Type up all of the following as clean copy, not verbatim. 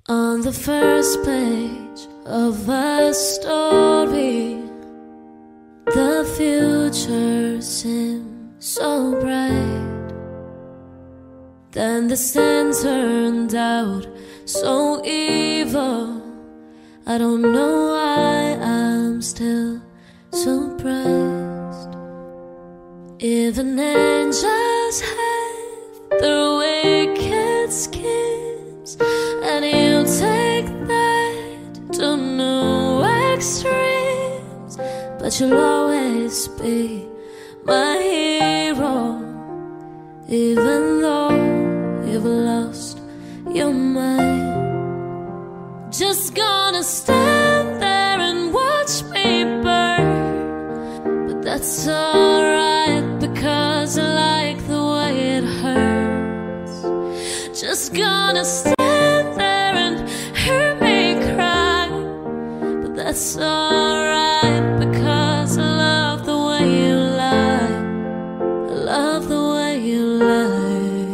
On the first page of a story, the future seems so bright. Then the sun turned out so evil. I don't know why I'm still surprised. Even angels have their wicked schemes, and you take that to new extremes. But you'll always be my hero, even though you've lost your mind. Just gonna stand there and watch me burn, but that's alright because I like the way it hurts. Just gonna stand there and hear me cry, but that's alright because I love the way you lie. I love the way you lie.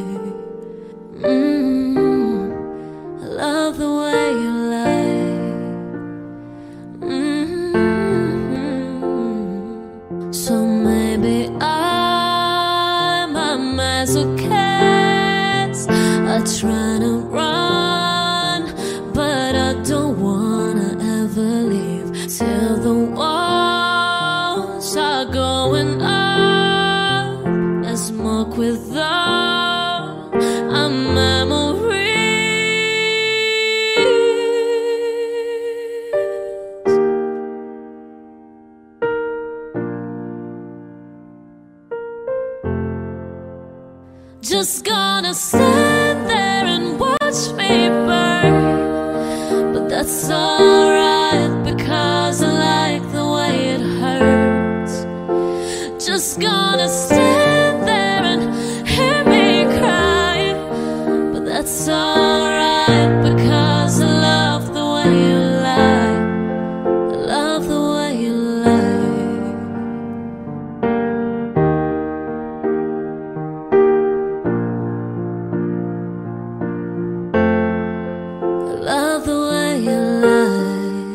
I love the way you lie. So maybe I'm a masochist. I try to run, but I don't wanna ever leave till the walls are going up and smoke with all our memories. Just gonna stand there and watch me burn, but that's alright because I like the way it hurts. Just gonna stand there and hear me cry, but that's alright because I love the way you lie. I love the way you lie. Love the way you lie.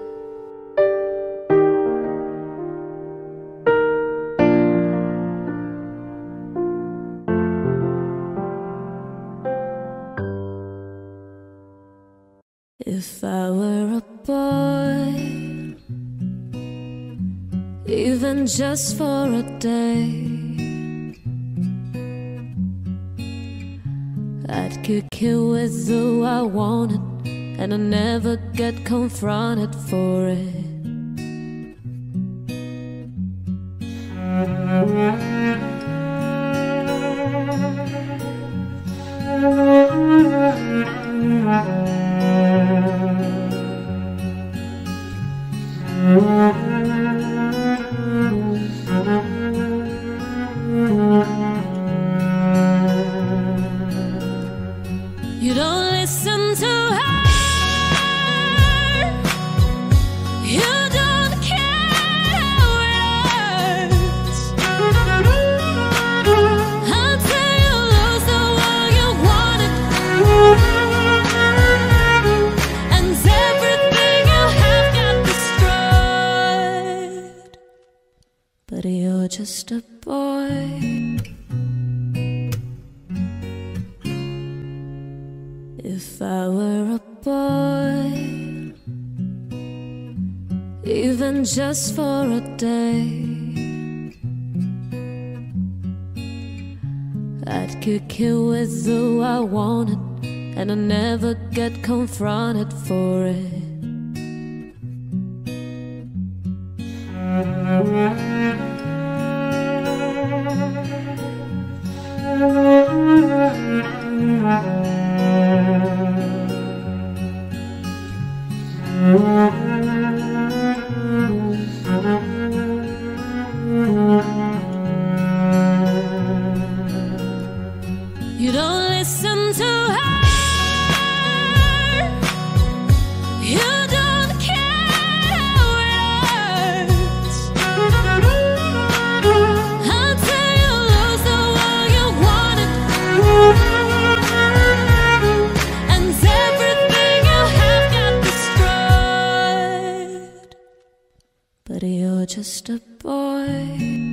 If I were a boy, even just for a day, I'd kick you with who I wanted, and I never get confronted for it. You don't listen to her, you don't care how it hurts. Until you lose the one you wanted, and everything you have got destroyed. But you're just a boy. If I were a boy, even just for a day, I'd kick you with who I wanted, and I never get confronted for it. You don't listen to her, just a boy.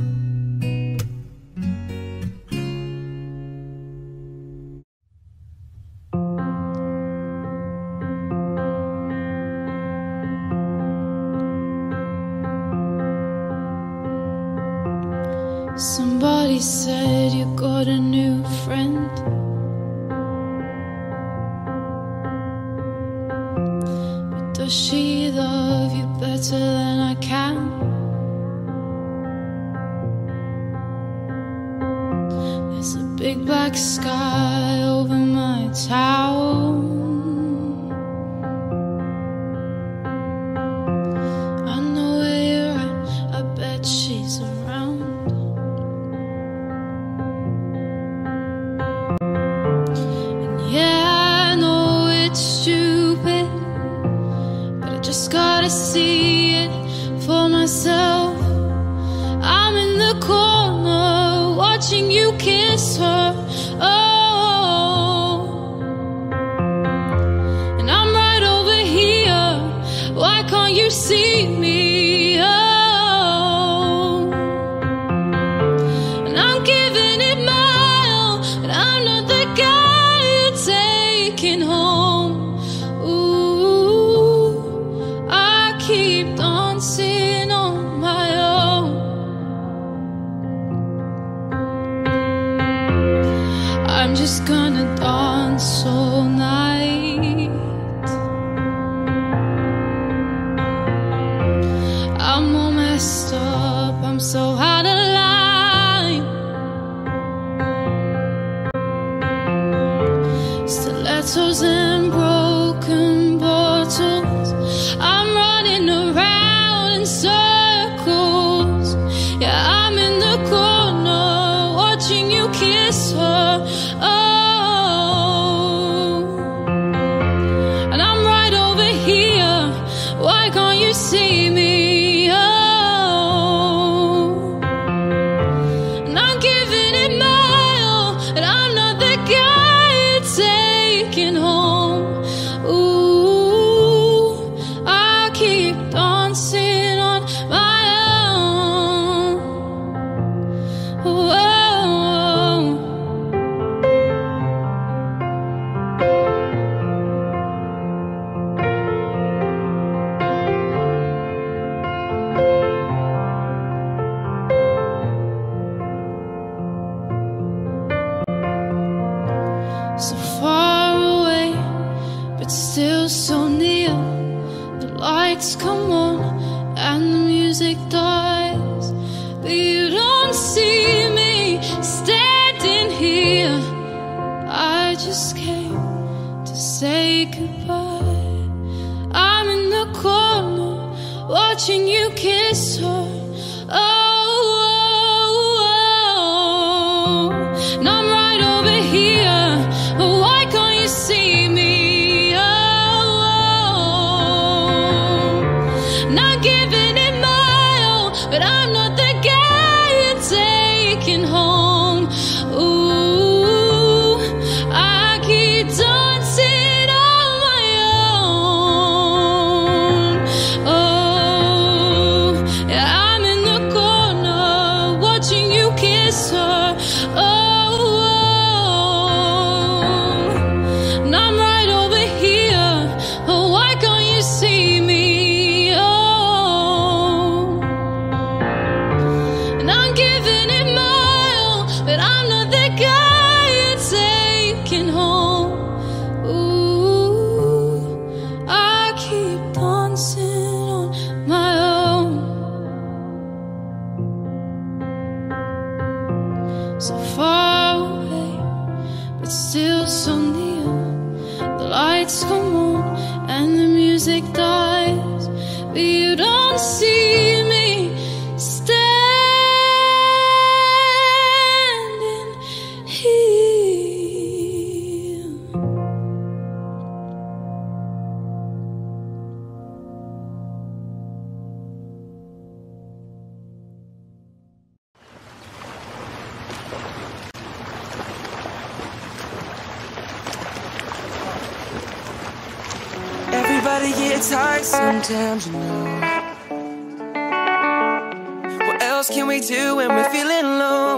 Somebody said you got a new friend. But does she love you better than I can? There's a big black sky over my town. I know where you're at, I bet she's around. Yeah, I know it's stupid, but I just gotta see it for myself. I'm in the corner watching you kiss her. Oh, and I'm right over here. Why can't you see me? Oh, and I'm giving it my all, and I'm not the guy you're taking home. Ooh, I keep dancing on my own. I'm just gonna dance all night. I'm all messed up, I'm so out of line. Stilettos and broken bottles, I'm running around in circles. Yeah, I'm in the corner watching you kiss her. Oh, and I'm right over here. Why can't you see me? Oh, and I'm giving it my all, and I'm not the guy you're taking home. Ooh, I keep dancing on my own. Whoa. So far away, but still so near. The lights come on and the music dies, but you don't see me standing here. I just came to say goodbye. I'm in the corner watching you kiss her. Oh, and I'm right over here. Why can't you see me? Oh, and I'm giving it my all, but I'm not the guy you're taking home. Ooh, I keep dancing on my own. Oh, yeah, I'm in the corner watching you kiss her. Oh, and I'm right over here. Oh, why can't you see me? Oh, and I'm giving it my all, but I'm not the guy you're taking home. Ooh, I keep dancing on my own. So far away, but still so near. The lights come on and the music dies, but you don't see me standing here. Everybody gets hurt sometimes, you know. else can we do when we're feeling low?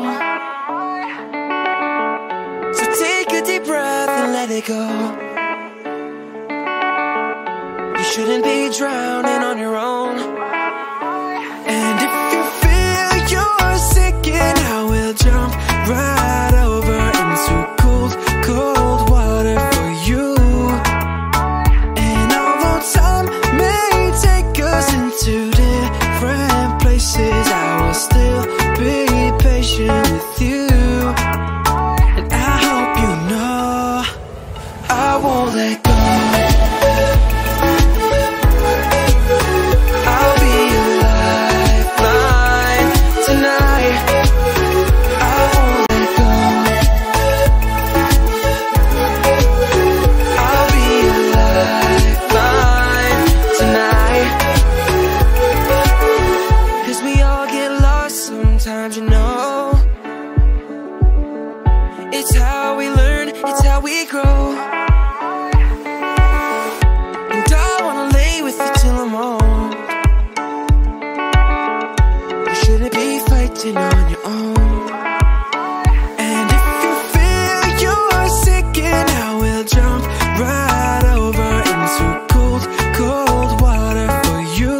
So take a deep breath and let it go. You shouldn't be drowning on your own. And if you feel you're sinking, I will jump right over into cold, cold water for you. And although time may take us into different places, I will still be patient with you. And I hope you know I won't let go. I'll be your lifeline tonight. I won't let go. I'll be your lifeline tonight. 'Cause we all get lost sometimes, you know. It's how we learn, it's how we grow. And I wanna lay with you till I'm old. You shouldn't be fighting on your own. And if you feel you're sinking, I will jump right over into cold, cold water for you.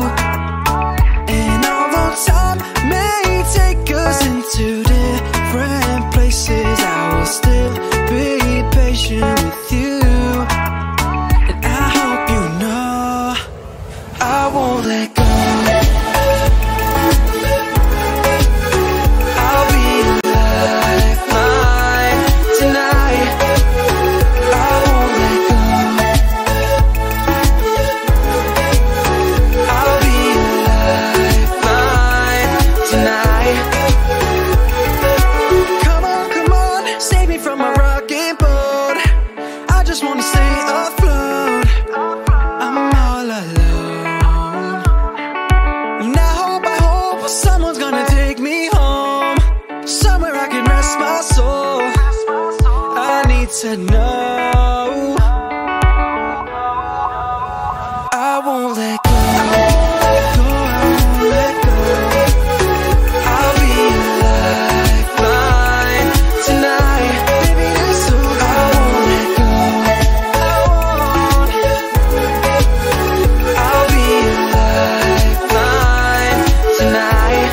And although time may take us into different places, I will still be patient with you. And I hope you know I won't let go. I'll be your lifeline tonight. I won't let go. I'll be your lifeline tonight. Come on, save me from my rocking boat. I just wanna stay afloat. I'm all alone. And I hope someone's gonna take me home, somewhere I can rest my soul. I need to know I won't let go. I won't let go. I'll be your lifeline tonight. So I won't let go. I'll be your lifeline tonight.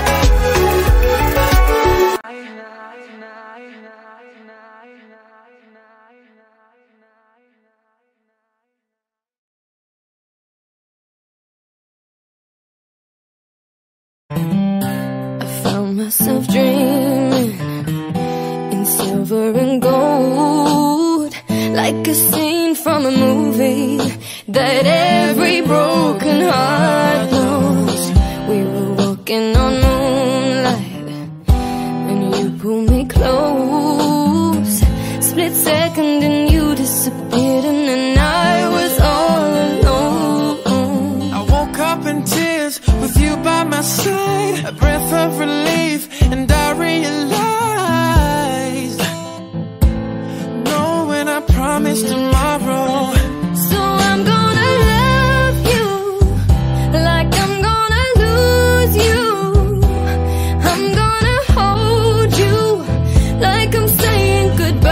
I found myself dreaming in silver and gold, like a scene from a movie that every broken heart knows. We were walking on moonlight and you pulled me close. Split second and you disappeared, and then I was all alone. I woke up in tears with you by my side, a breath of relief, and I realized knowing I promised tomorrow. So I'm gonna love you like I'm gonna lose you. I'm gonna hold you like I'm saying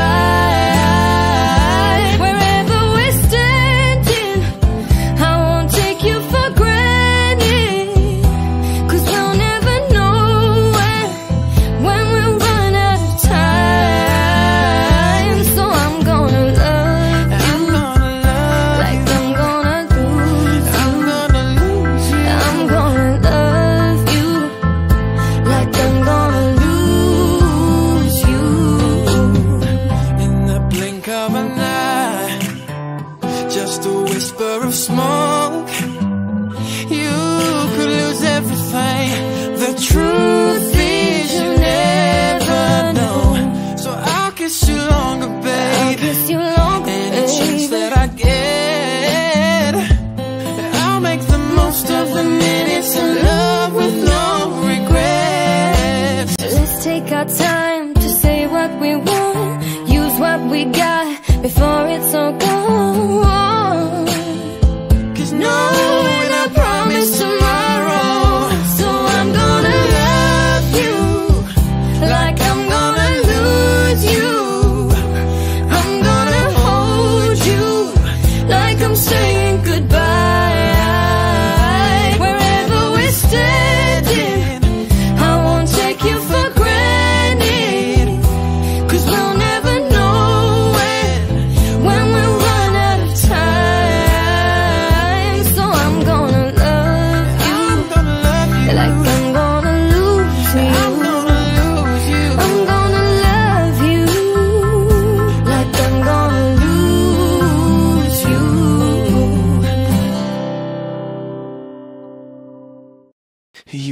goodbye. Wherever we're standing, I won't take you for granted. 'Cause we'll never know when we'll run out of time. So I'm gonna love you like I'm gonna lose you. I'm gonna love you like I'm gonna lose you. In the blink of an eye, just a whisper of smoke, you could lose everything. The truth is you never know. So I'll kiss you longer, I'll baby. kiss you longer, Any chance baby. that I get, I'll make the most of the minutes in love with no regrets. Let's take our time to say what we want, use what we got before it's all gone. 'Cause knowing I promise tomorrow. So I'm gonna love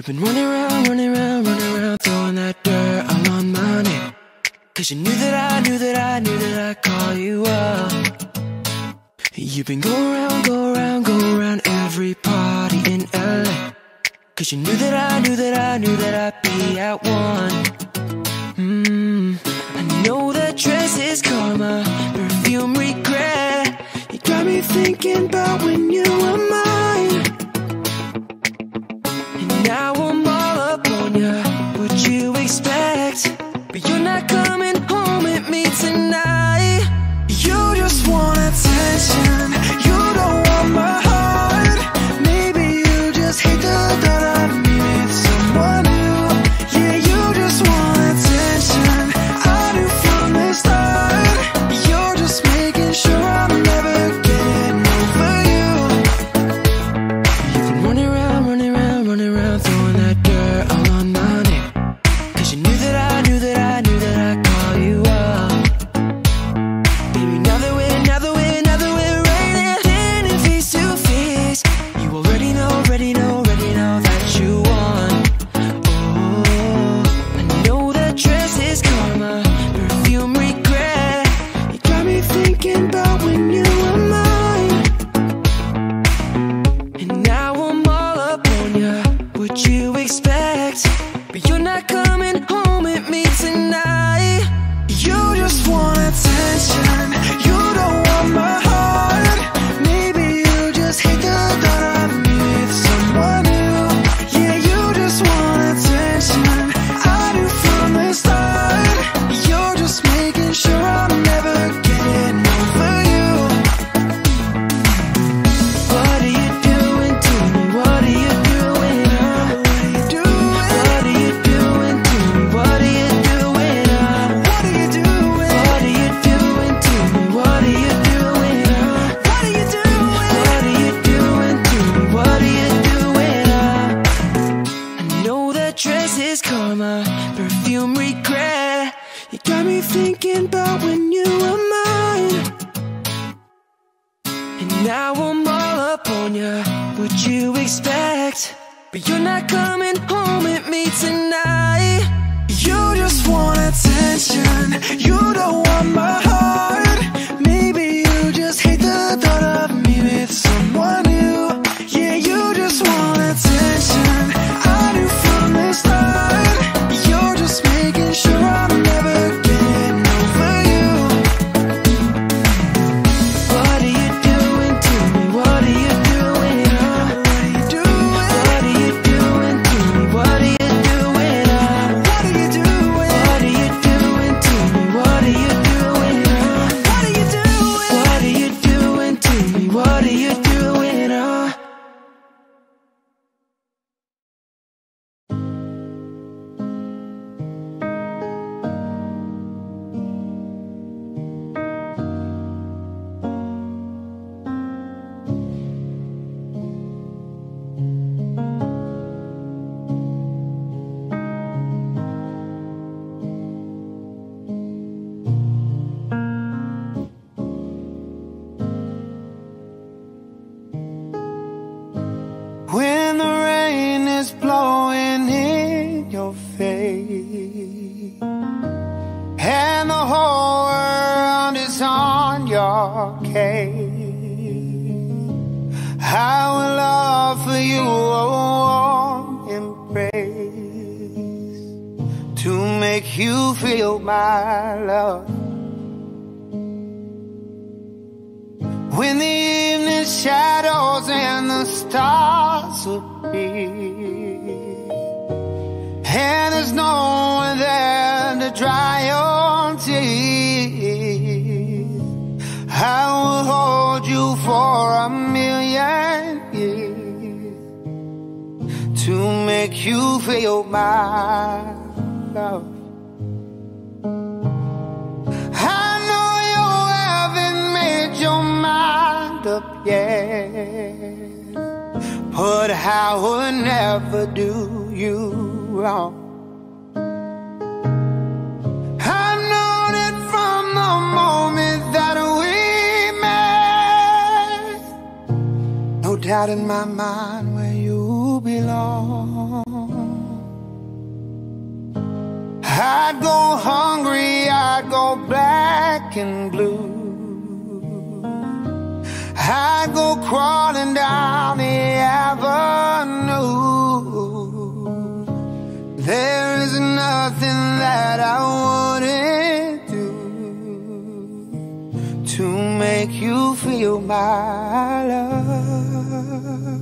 You've been running around, throwing that dirt all on my name. 'Cause you knew that I'd call you up. You've been go around every party in LA. 'Cause you knew that I'd be at one. I know that dress is karma, perfume regret. You got me thinking about when you were mine. And now I'm all up on ya, what you expect? But you're not coming home with me tonight. You just want attention, you don't want my heart. Maybe you just hate the thought of me with someone new. Yeah, you just want attention, I knew from the start. You're just making sure I'm never getting over you. You've been running around, throwing that dirt all on my name. 'Cause you knew that I'd call you up. Baby, now that we're right standing face to face, you already know that you won. Oh, I know that dress is karma, perfume regret. You got me thinking about when you were mine. And now I'm all up on ya, what you expect? But you're not coming home with me tonight. You just want attention, you don't want my heart. Maybe you just hate the thought of me with someone new. Yeah, you just want attention, I knew from the start. You're just making sure I'm never getting over you. What are you doing to me? What are you doing? What are you doing? What are you doing to me? What are you doing? What are you doing? What are you doing to me? What are you doing? What are you doing? What are you doing to me? What are you doing? I know that dress is karma, perfume regret. You got me thinking about when you were mine. And now I'm all up on ya, what you expect? But you're not coming home with me tonight. You just want attention, you don't want my heart. Maybe you just hate the thought of me with someone new. Yeah, you just want attention, I knew from the start. You're just making sure I'm never getting over you. What are you doing to me? What are you doing? What are you doing? What are you doing to me? What are you doing? What are you doing? What are you doing to me? What are you doing? What are you doing? What are you doing to me? What are you doing? When the rain is blowing in your face and the whole world is on your case, I will offer you a warm embrace to make you feel my love. When the evening shadows and the stars appear and there's no one there to dry your tears, I will hold you for a million years to make you feel my love. I know you haven't made your mind up yet, but I would never do you wrong. I've known it from the moment that we met. No doubt in my mind where you belong. I'd go hungry, I'd go black and blue. I'd go crawling down the avenue. There is nothing that I wouldn't do to make you feel my love.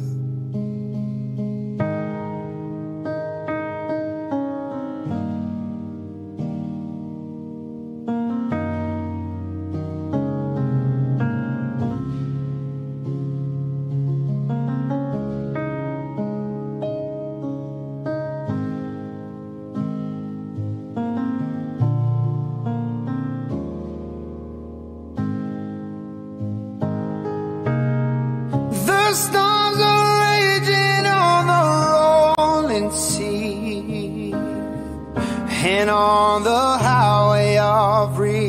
The storms are raging on the rolling sea, and on the highway of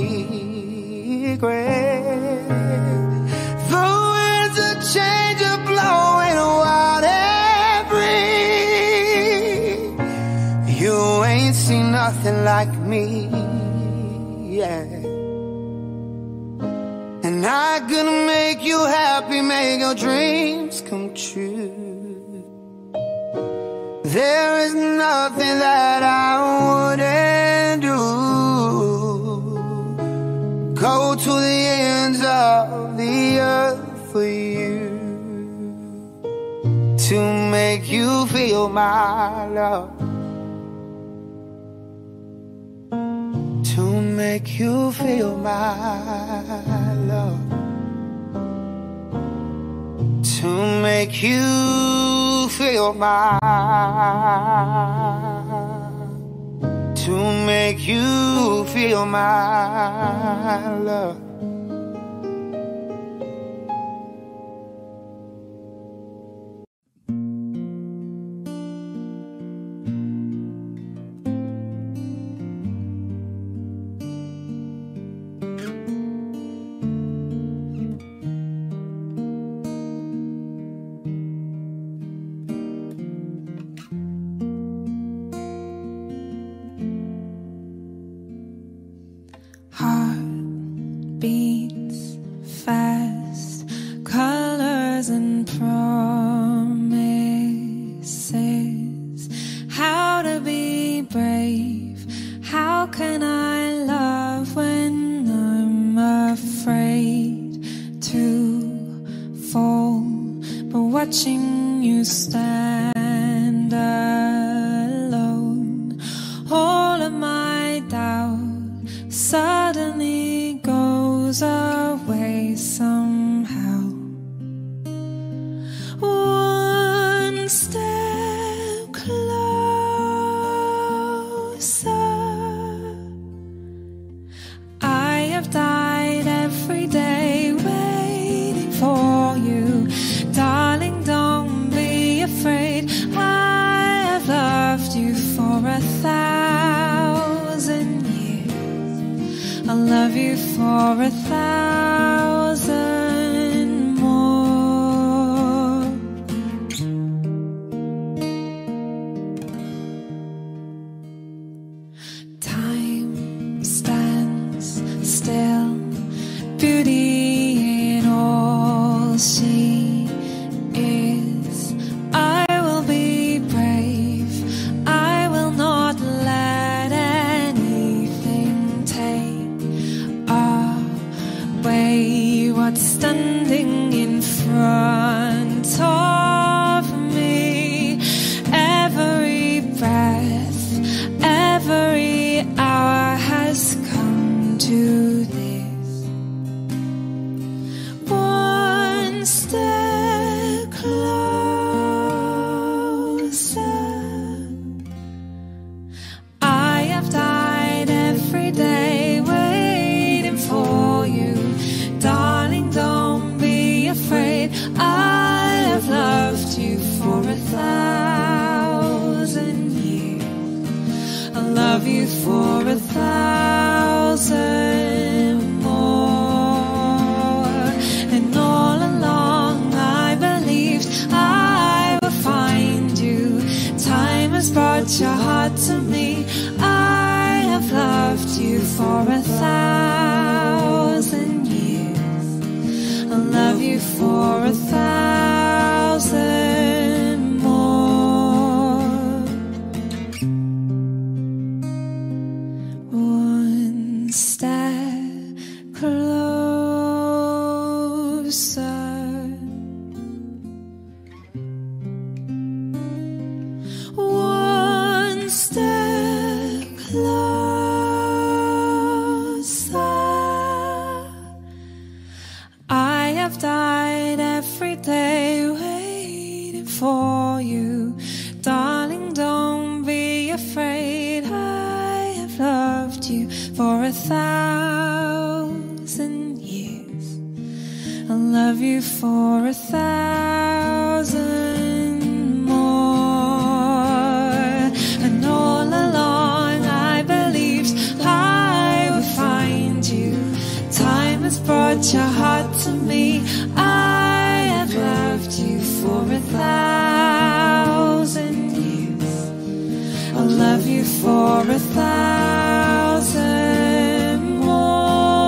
regret. The winds of change are blowing wild and free. You ain't seen nothing like me yet. And I could make you happy, make your dreams come true. There is nothing that I wouldn't do. Go to the ends of the earth for you, to make you feel my love, to make you feel my love, to make you feel my, to make you feel my love. Heart beats fast, colors and promises. How to be brave, how can I love when I'm afraid to fall, but watching you stand alone, all of my doubt suddenly goes away somehow. One step closer. I have died every day waiting for you. Darling, don't be afraid. I have loved you for 1,000 years. I'll love you for 1,000 more. Time stands still, beauty in all she is. I will be brave, I will not let anything take away what's standing in front of me. Every breath, every hour has come to this. One step closer. I have died every day waiting for you. Darling, don't be afraid. I have loved you for 1,000 years. I'll love you for 1,000 more. And all along I believed I would find you. Time has brought your heart to me. I for 1,000 years. I'll love you for 1,000 more. One step closer. One step closer. I have died every day waiting for you. Darling, don't be afraid. I have loved you for 1,000 years. I'll love you for 1,000 more. And all along I believed I would find you. Time has brought your heart to me. I have loved you for 1,000 years. I'll love you for 1,000 more.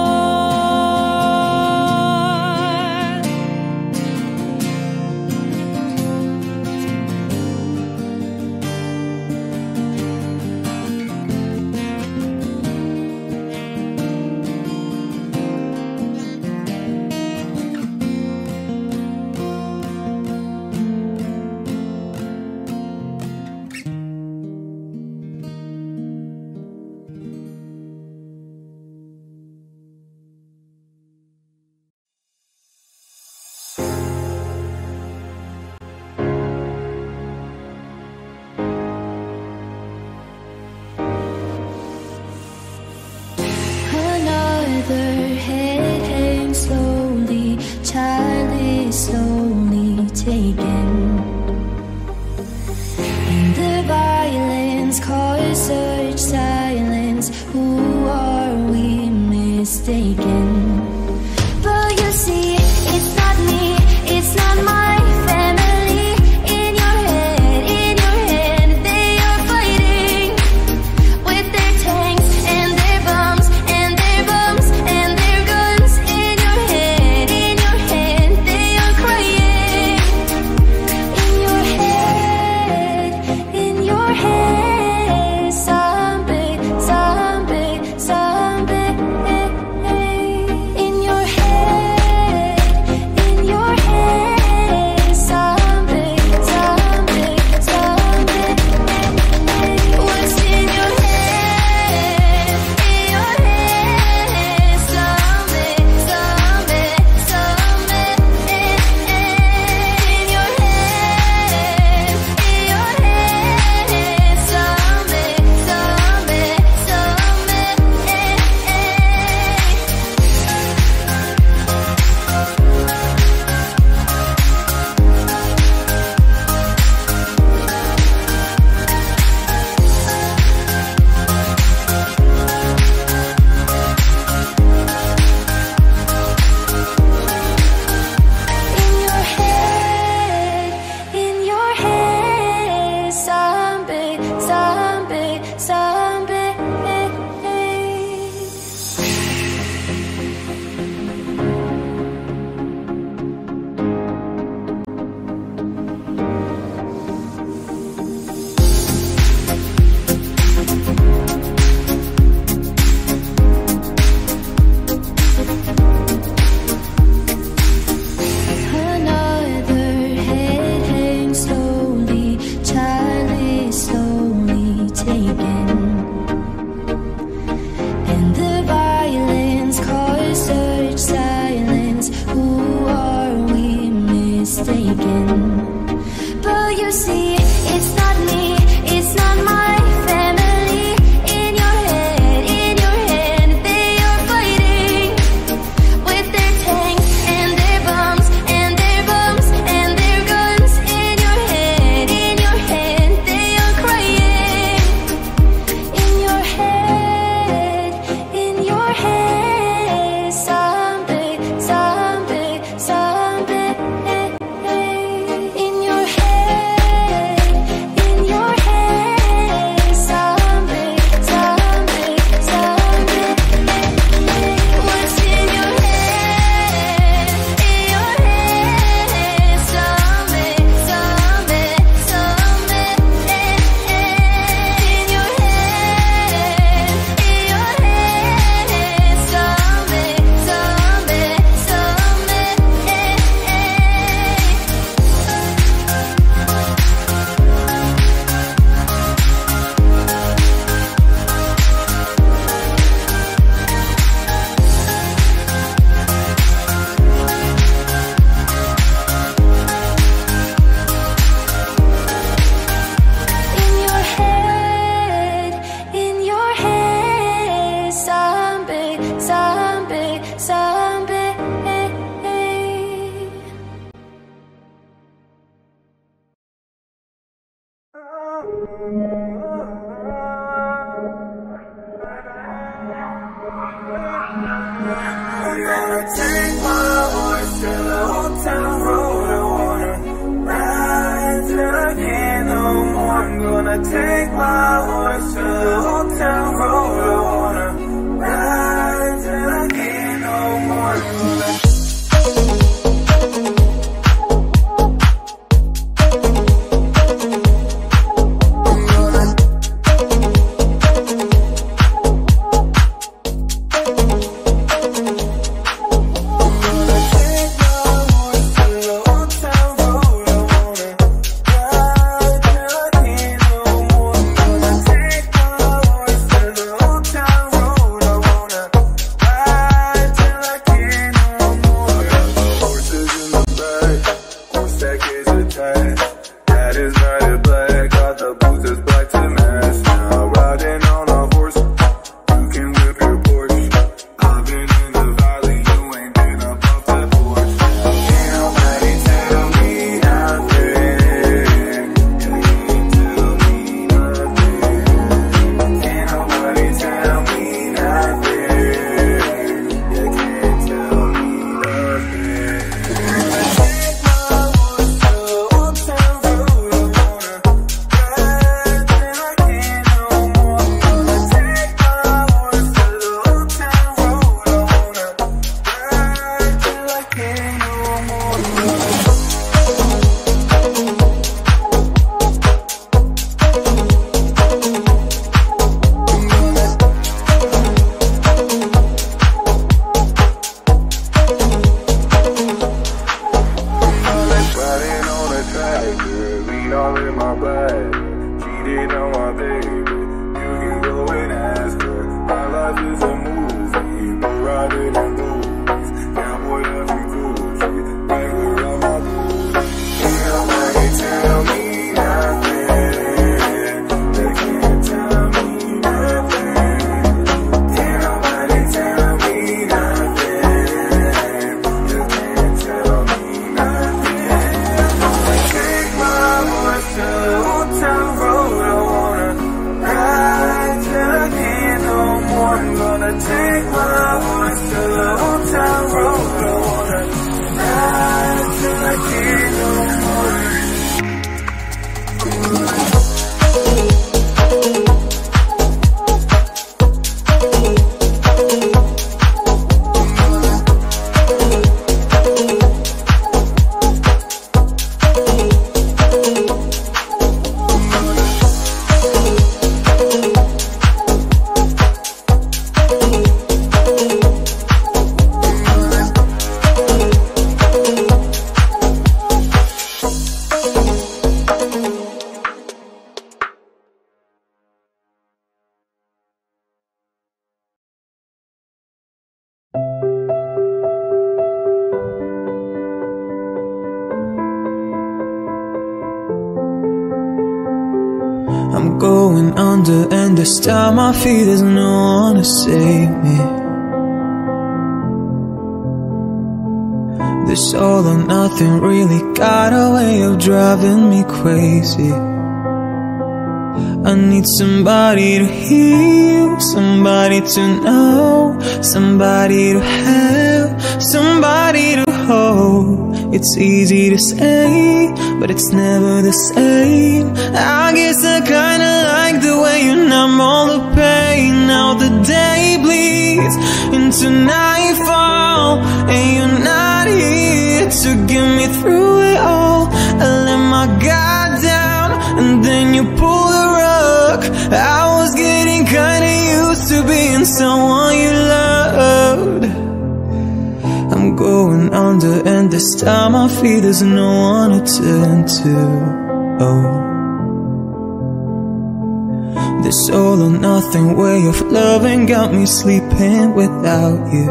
Another head hangs slowly, child is slowly taken. And the violence cause such silence. Who are we mistaken? But you see, it's not me, it's not my family. In your head, they are fighting with their tanks and their bombs and their bombs and their guns. In your head, they are crying. In your head, zombie, zombie, zombie. In your head, zombie, zombie, zombie. What's in your head? In your head, zombie, zombie, zombie. In your head, zombie, zombie, in your head, zombie, zombie, zombie. Another head hangs slowly, child is slowly taken. And the violence cause such silence. Who are we mistaken? But you see, it's not me, it's not my family. In your head, they are fighting with their tanks and their bombs and their bombs and their guns. In your head, they are crying. In your head, zombie, zombie, zombie. Take my horse to the old town road. I wanna ride till I can't no more. I'm gonna take my horse to the old town road. I wanna ride till I can't no more. I'm going under, and this time I feel there's no one to save me. This all or nothing really got a way of driving me crazy. I need somebody to heal, somebody to know, somebody to have, somebody to hold. It's easy to say, but it's never the same. I guess I kinda like the way you numb all the pain. Now the day bleeds into nightfall, and you're not here to get me through it all. I let my guard down, and then you pull the rug. I was getting kinda used to being someone you loved. I'm going under, and this time I feel there's no one to turn to. Oh, this all or nothing way of loving got me sleeping without you.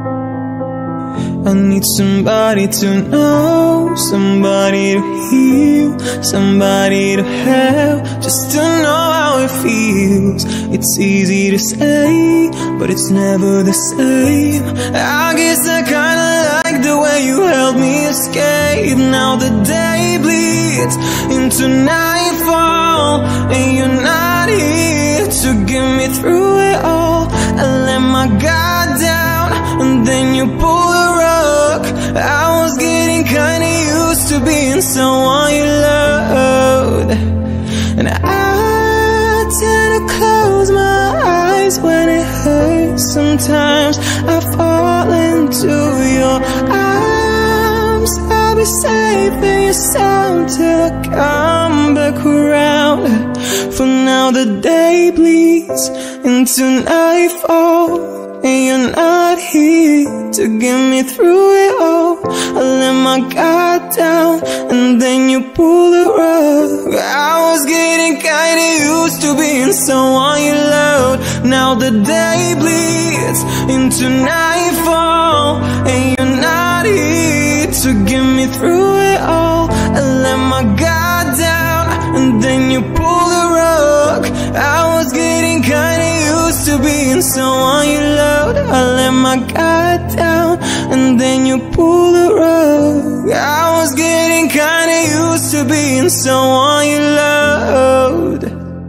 I need somebody to know, somebody to heal, somebody to have, just to know how it feels. It's easy to say, but it's never the same. I guess I kinda like the way you helped me escape. Now the day bleeds into nightfall, and you're not here to get me through it all. I let my guard down, and then you pulled the rug. I was getting kinda used to being someone you loved, and I tend to close my eyes when it hurts. Sometimes I fall into your arms. I'll be safe in your sound till I come back around. For now the day bleeds into nightfall, and you're not here to get me through it all. I let my guard down, and then you pull the rug. I was getting kinda used to being someone you loved. Now the day bleeds into nightfall, and you're not here to get me through it all. I let my guard down, and then you pull the rug. I was getting kinda used to being someone you loved. I let my guard down, and then you pull the rug. I was getting kinda used to being someone you loved.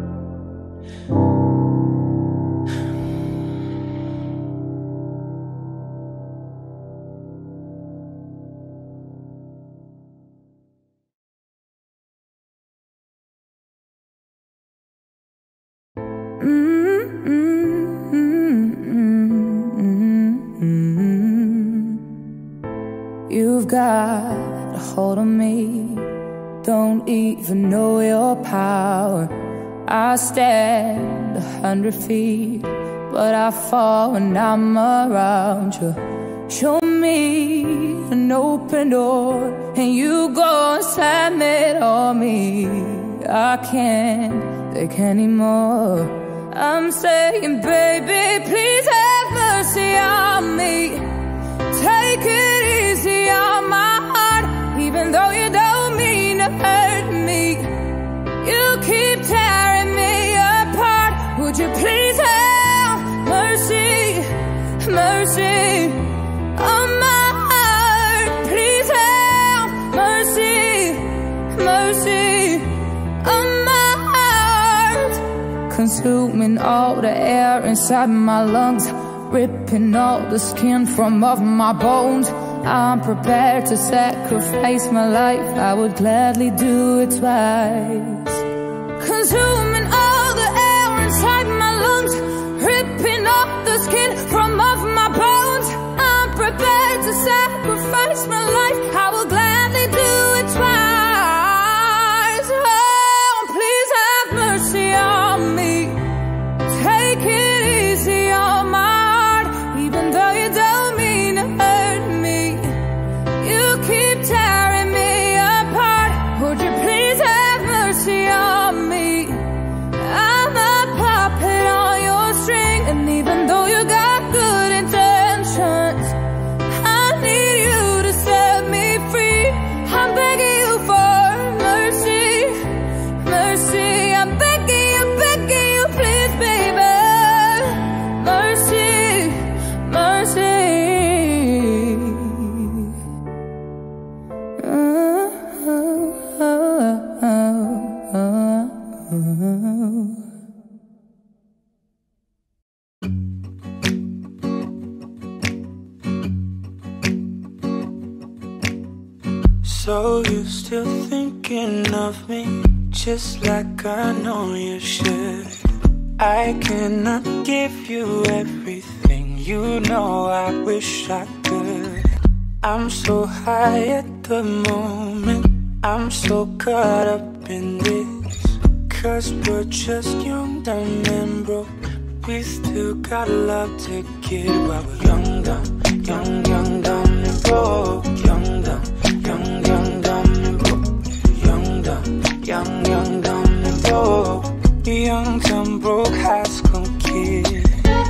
You've got a hold on me, don't even know your power. I stand 100 feet, but I fall when I'm around you. Show me an open door, and you go and slam it on me. I can't take anymore. I'm saying, baby, please have mercy on me. Take it easy on my heart, even though you don't mean to hurt me. You keep tearing me apart. Would you please have mercy, mercy on my heart? Please have mercy, mercy on my heart. Consuming all the air inside my lungs, ripping all the skin from off my bones. I'm prepared to sacrifice my life. I would gladly do it twice. Consuming all the air inside my lungs, ripping off the skin from off my bones. I'm prepared to sacrifice my life. I will gladly do it twice. Oh, please have mercy on me. Take it easy on my heart, even though you don't mean to hurt me. You keep tearing me apart. Would you please have mercy on me? I'm a puppet on your string, and even though you got good intentions, I need you to set me free. I'm begging you for mercy, mercy. I'm begging you, please, baby. Mercy, mercy. So you still thinking of me, just like I know you should. I cannot give you everything, you know I wish I could. I'm so high at the moment, I'm so caught up in this. 'Cause we're just young, dumb and broke. We still got love to give while we're young, dumb, young, young, dumb and broke. Young, dumb, young, young, dumb and broke. Young, dumb, young, young, dumb and broke. Young, dumb, broke high school kid.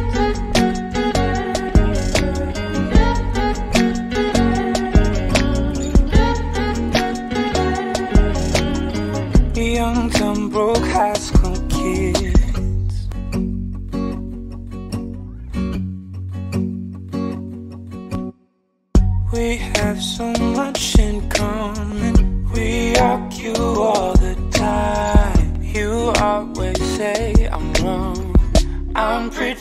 Young, dumb, broke high school kids. We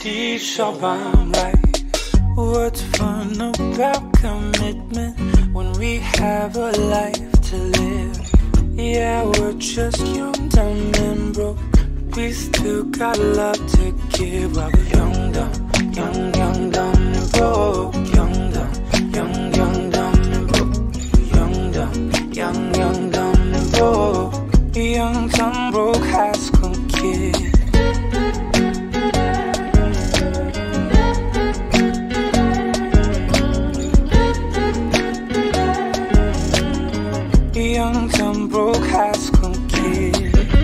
she's sure I'm right. What's fun about commitment when we have a life to live? Yeah, we're just young, dumb, and broke. We still got love to give. While we're young, dumb, young, dumb, and broke. Young, dumb, dumb, and broke. Young, dumb, and broke. Young, dumb, broke high school kid. Young, dumb, broke high school kid.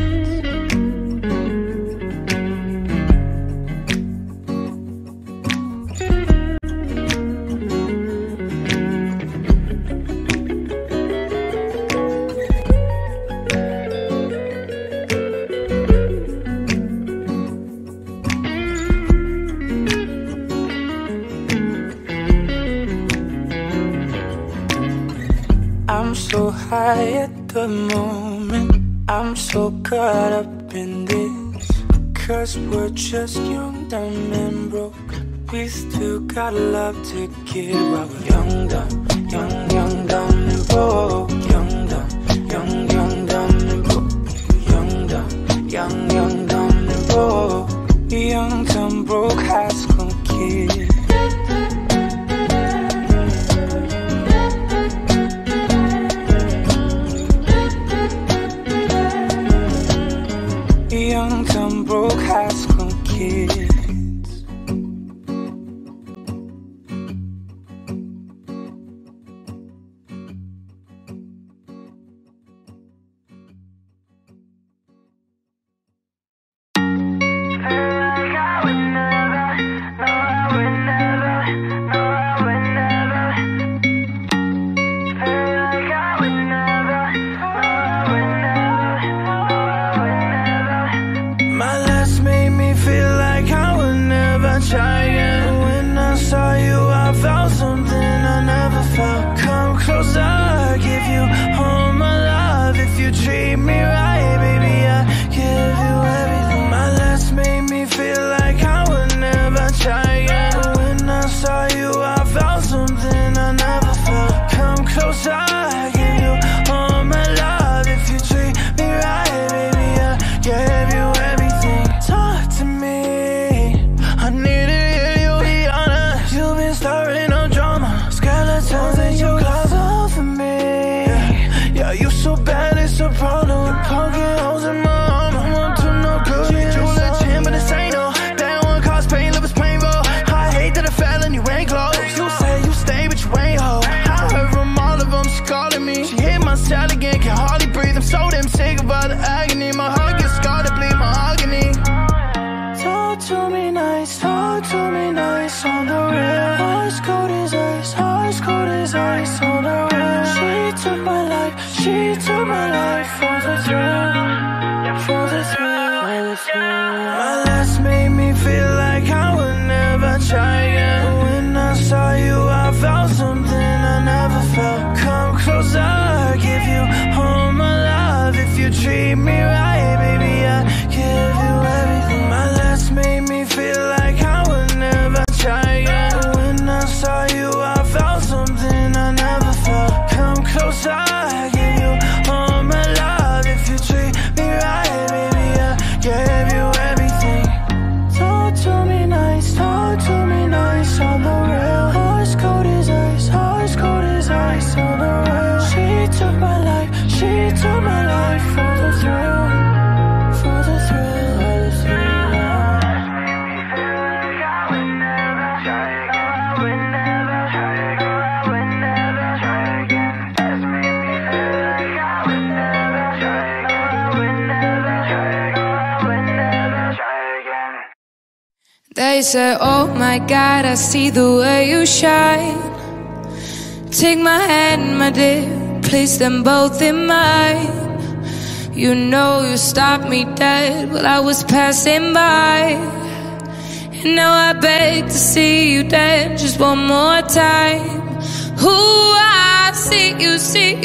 I'm so high at the moment, I'm so caught up in this. Cause we're just young, dumb, and broke. We still got love to give. While we're young, dumb, and broke. Young, dumb, and broke. Young, dumb, and broke. Young, dumb, broke high school kid. Young, dumb, broke high school kids. They say, oh my God, I see the way you shine. Take my hand, my dear, place them both in mine. You know you stopped me dead while I was passing by. And now I beg to see you dance just one more time. Ooh, I see you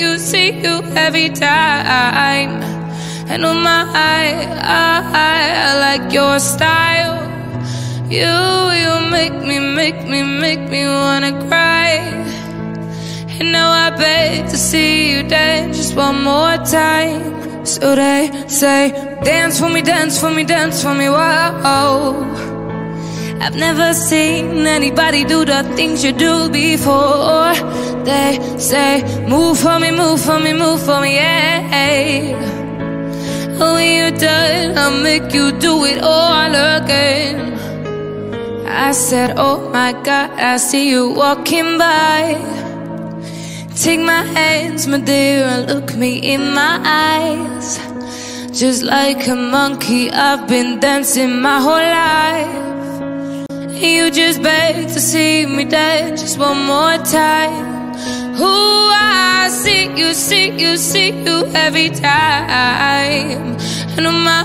every time. And oh my, I like your style. You make me wanna cry. And now I beg to see you dance just one more time. So they say, dance for me, dance for me, dance for me, whoa. I've never seen anybody do the things you do before. They say, move for me, move for me, move for me, yeah. When you're done, I'll make you do it all again. I said, oh my God, I see you walking by. Take my hands, my dear, and look me in my eyes. Just like a monkey, I've been dancing my whole life. You just beg to see me dance just one more time. Ooh, I see you every time. And oh my,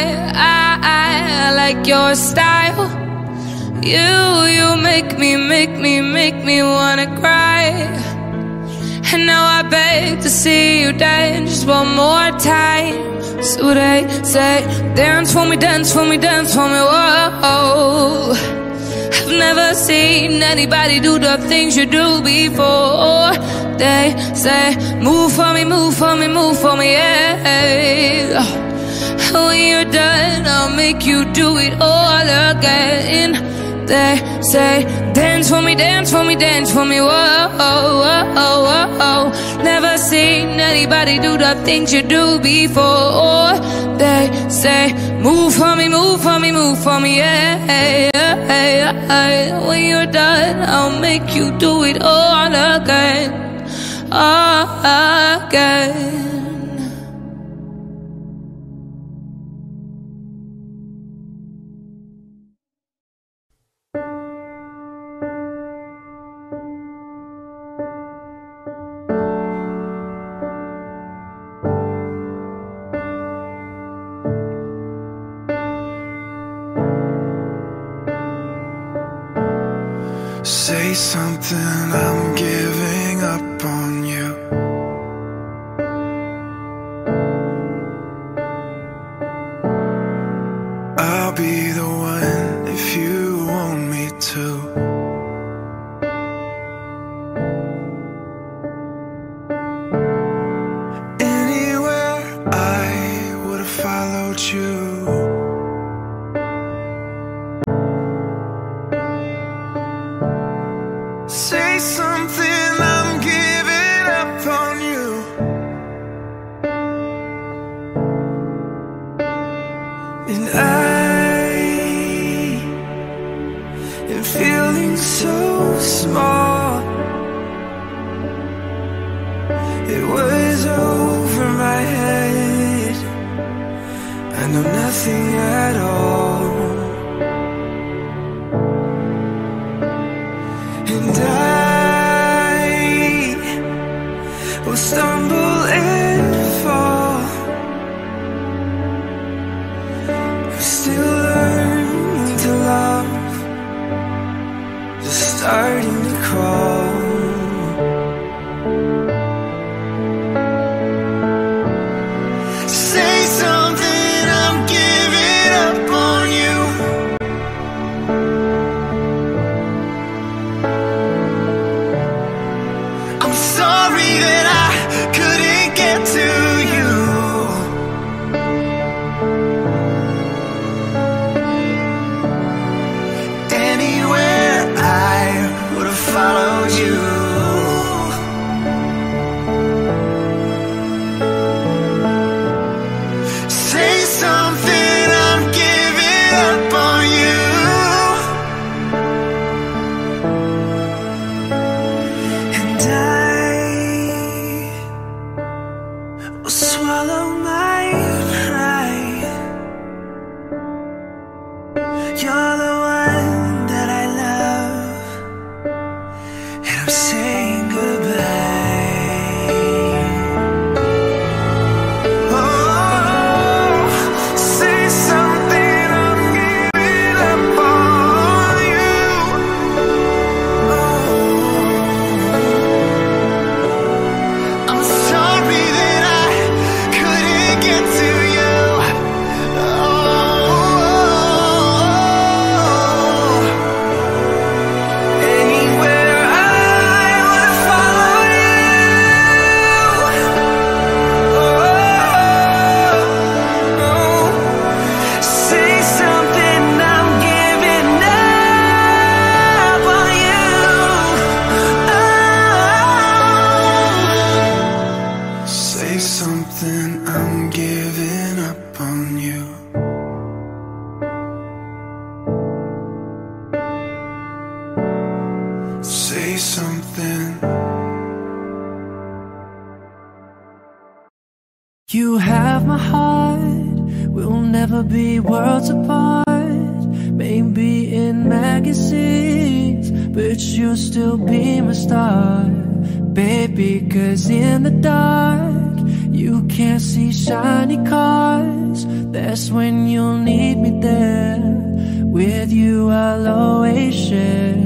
I like your style. You make me wanna cry. And now I beg to see you dance just one more time. So they say, dance for me, dance for me, dance for me, whoa. I've never seen anybody do the things you do before. They say, move for me, move for me, move for me, yeah. When you're done, I'll make you do it all again. They say, dance for me, dance for me, dance for me, whoa. Never seen anybody do the things you do before. They say, move for me, move for me, move for me, yeah. When you're done, I'll make you do it all again, again. Say something, I'm giving up on you. I'll be the one if you want me to. Anywhere I would have followed you. Say something, I'm giving up on you. And I am feeling so small. It was over my head. I know nothing at all. And I will stumble and fall. I'm still learning to love, just starting to crawl. Say something, I'm giving up on you. Sorry that I couldn't get to you. Anywhere I would have followed you. Say something, I'm giving up on you. And swallow my pride. You're the one that I love, and I'm saying goodbye. Oh, say something, I'm giving up on you. Oh, I'm sorry that I couldn't something, I'm giving up on you. Say something. You have my heart, we'll never be worlds apart. Maybe in magazines, but you'll still be my star. Baby, 'cause in the dark, you can't see shiny cars. That's when you'll need me there. With you I'll always share.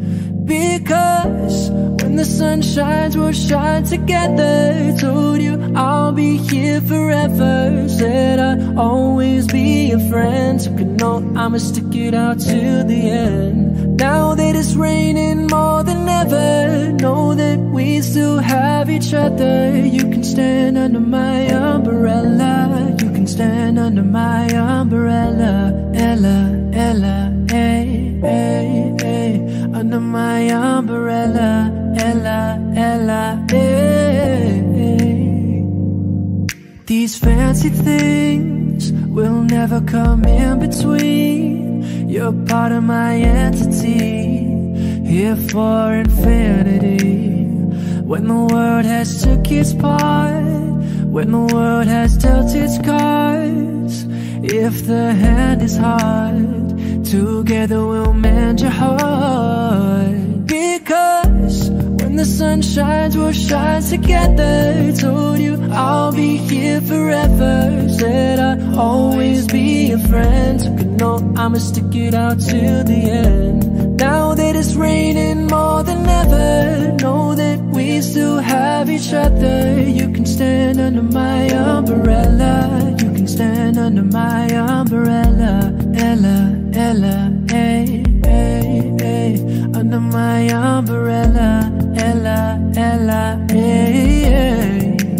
Because when the sun shines, we'll shine together. Told you I'll be here forever. Said I'd always be a friend. Took an oath, I'ma stick it out to the end. Now that it's raining more than ever, know that we still have each other. You can stand under my umbrella. You can stand under my umbrella. Ella, Ella, hey, hey, hey. Under my umbrella. Ella, Ella, hey, hey. These fancy things will never come in between. You're part of my entity, here for infinity. When the world has took its part, when the world has dealt its cards, if the hand is hard, together we'll mend your heart. Because when the sun shines, we'll shine together. Told you I'll be here forever. Said I'd always be a friend. Took an oath, I'ma stick it out to the end. Now that it's raining more than ever, know that we still have each other. You can stand under my umbrella. You can stand under my umbrella. Ella, Ella, hey, hey, hey. Under my umbrella. Ella, Ella, hey, hey.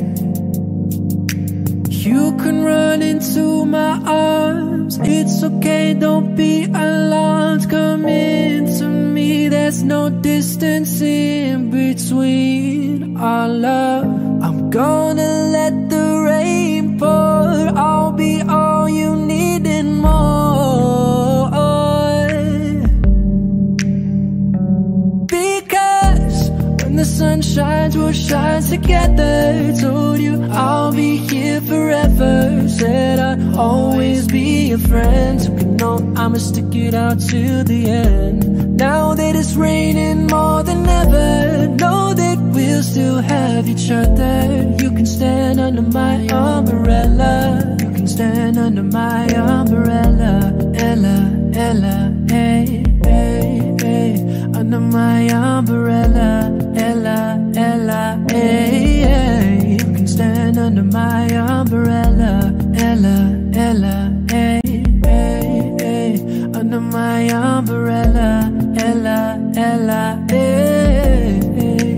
You can run into my arms. It's okay, don't be alarmed. Come into me, there's no distance in between our love. I'm gonna let the rain pour. I'll be all you need and more. Because when the sun shines, we'll shine together. Told you I'll be here forever. Said I'd always be a friend. Took an oath, I'ma stick it out to the end. Now that it's raining more than ever, know that we'll still have each other. You can stand under my umbrella. You can stand under my umbrella. Ella, Ella, hey, hey, hey. Under my umbrella. Ella, Ella, hey, hey. You can stand under my umbrella. Ella, Ella, hey, hey, hey. Under my umbrella. Ella, Ella, hey, hey.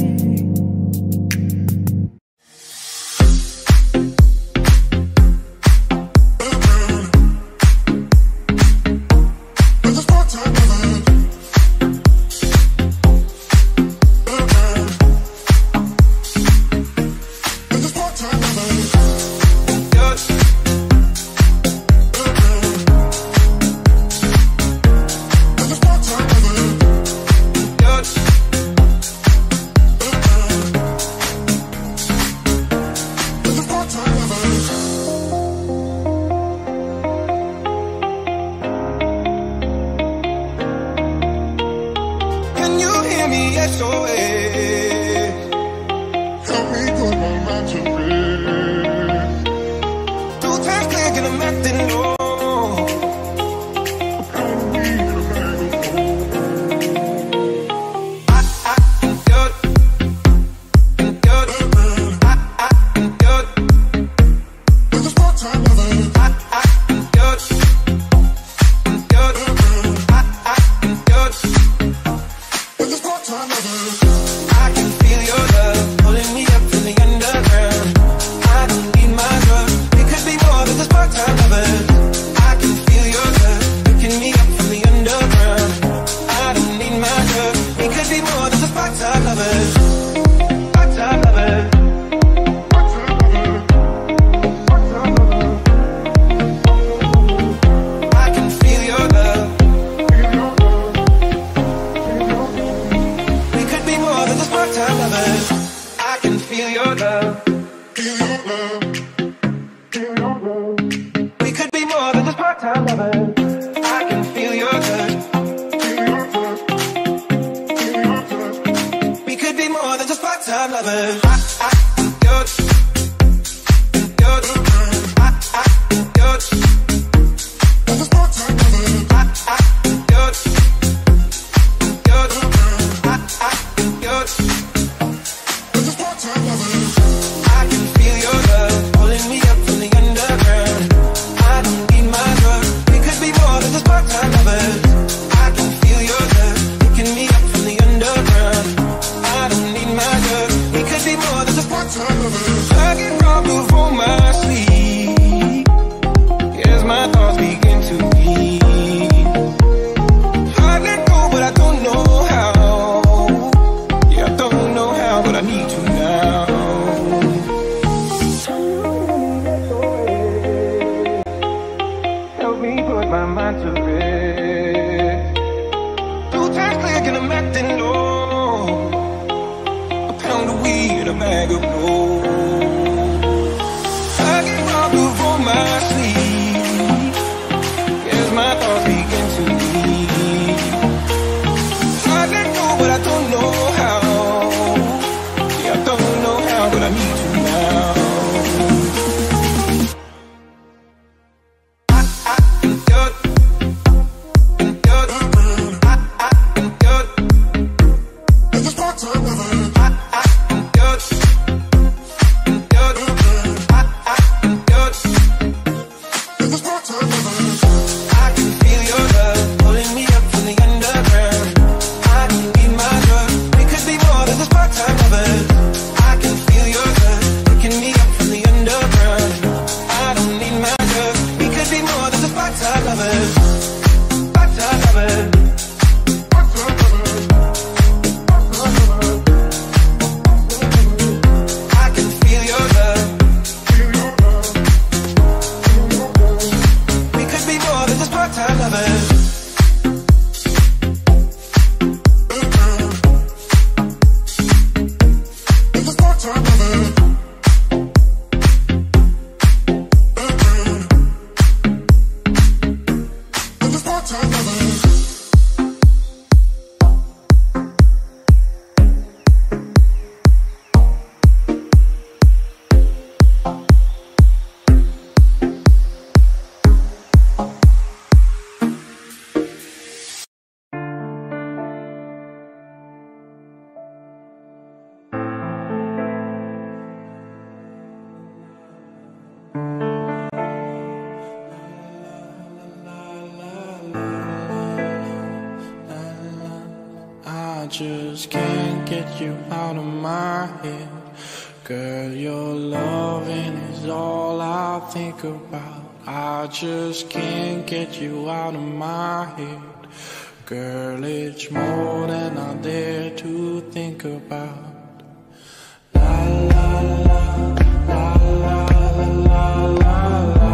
I just can't get you out of my head. Girl, your loving is all I think about. I just can't get you out of my head. Girl, it's more than I dare to think about. La la la, la la la la la.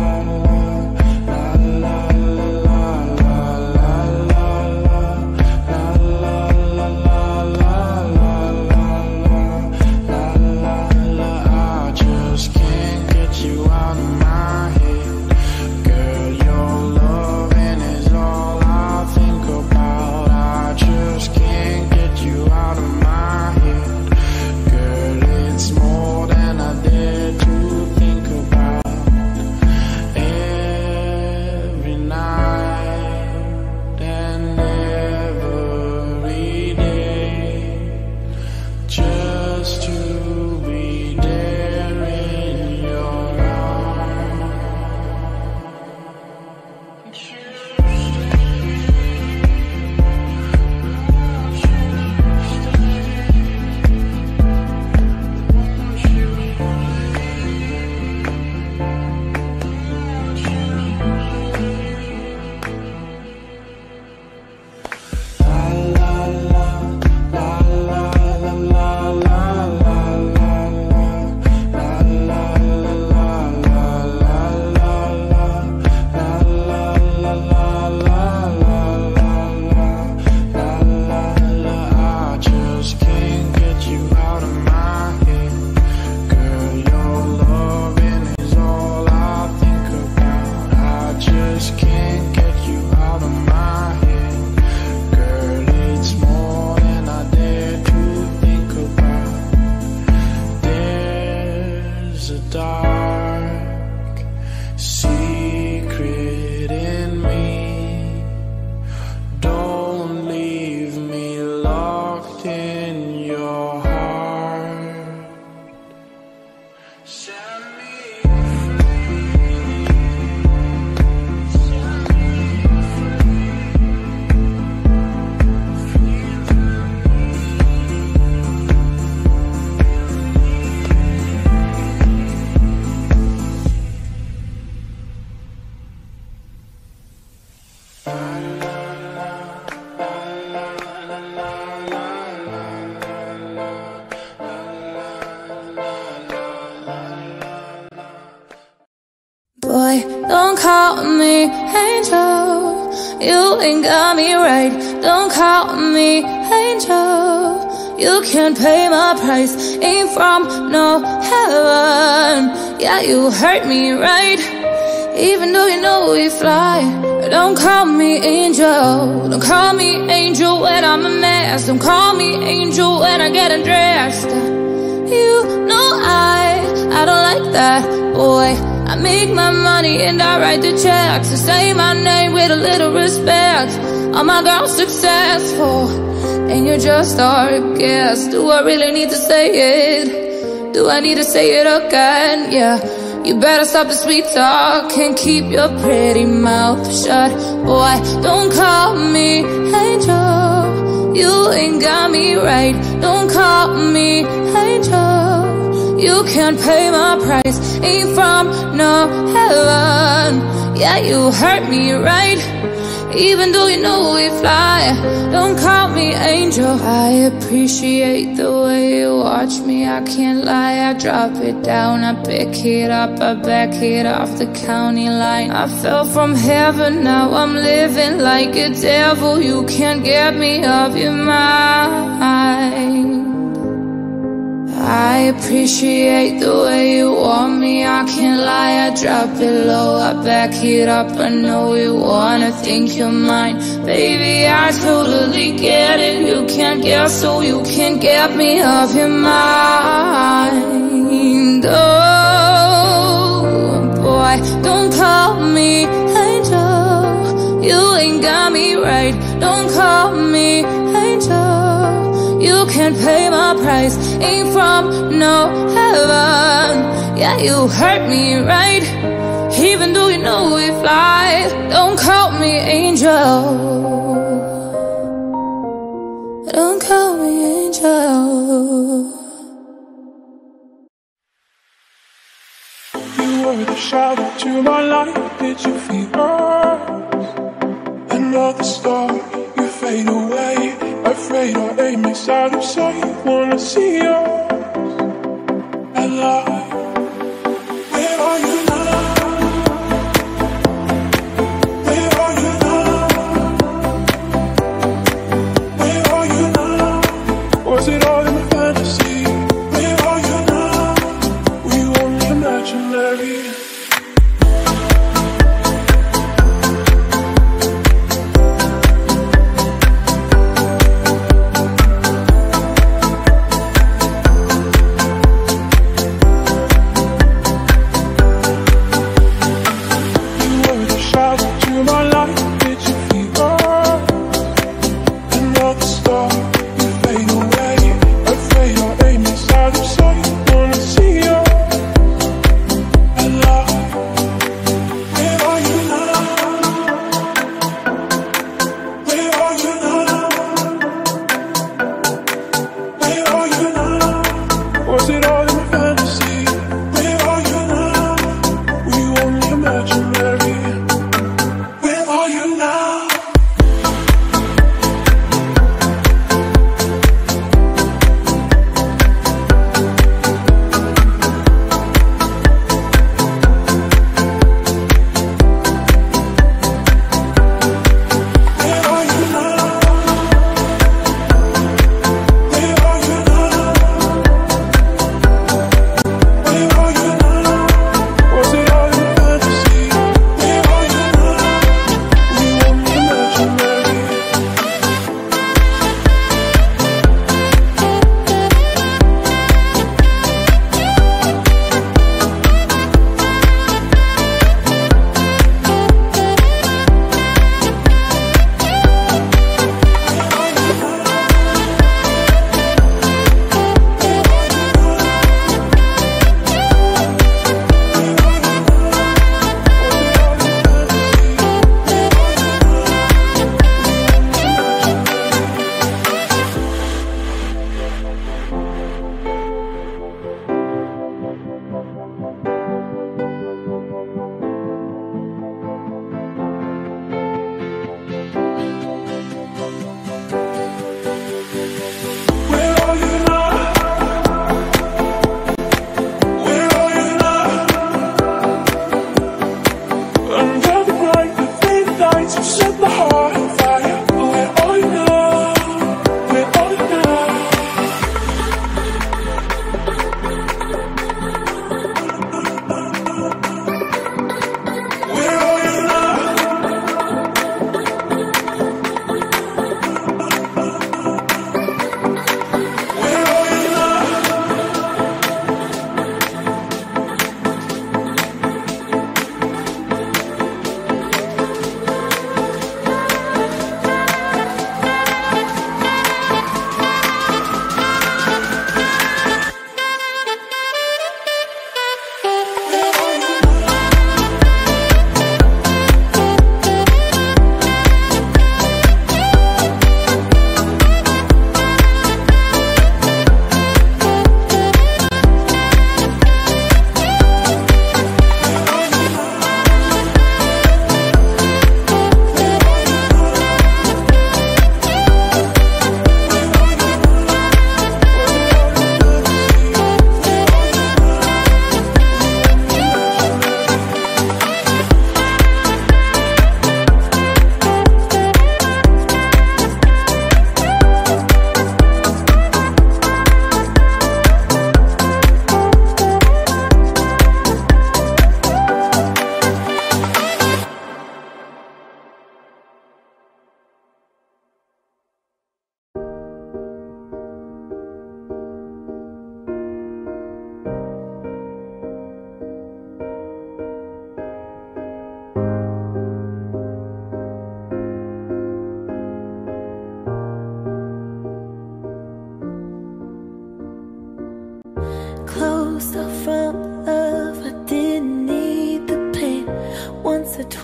Boy, don't call me angel. You ain't got me right. Don't call me angel. You can't pay my price. Ain't from no heaven. Yeah, you hurt me right. Even though you know we fly. Don't call me angel. Don't call me angel when I'm a mess. Don't call me angel when I get undressed. You know I don't like that, boy. I make my money and I write the checks. And say my name with a little respect. All my girls successful, and you just are a guest. Do I really need to say it? Do I need to say it again? Yeah. You better stop the sweet talk and keep your pretty mouth shut. Boy, don't call me angel. You ain't got me right. Don't call me angel. You can't pay my price. Ain't from no heaven. Yeah, you hurt me right. Even though you know we fly. Don't call me angel. I appreciate the way you watch me. I can't lie, I drop it down, I pick it up, I back it off the county line. I fell from heaven, now I'm living like a devil. You can't get me off your mind. I appreciate the way you want me. I can't lie, I drop it low, I back it up. I know you wanna think you're mine. Baby, I totally get it. You can't guess, so you can't get me off your mind. Oh, boy, don't call me angel. You ain't got me right. Don't call me angel. You can't pay my price. Ain't from no heaven. Yeah, you hurt me, right? Even though you know we fly. Don't call me angel. Don't call me angel. You were the shadow to my light. Did you feel us? Another star, you fade away. Afraid our aim is out of sight. Wanna see us alive. Where are you now? Where are you now? Where are you now? Was it all in my fantasy? Where are you now? Were you only imaginary? Love